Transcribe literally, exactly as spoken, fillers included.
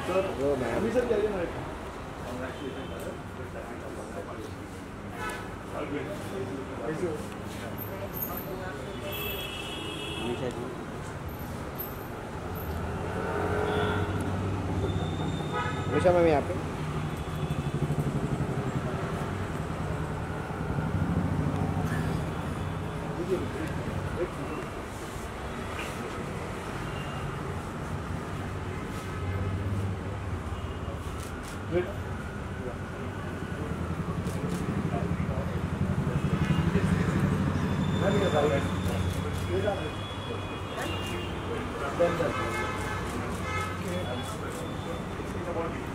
sir वो मैं अभी सर जाइए ना निशा जी निशा मैम यहाँ पे Then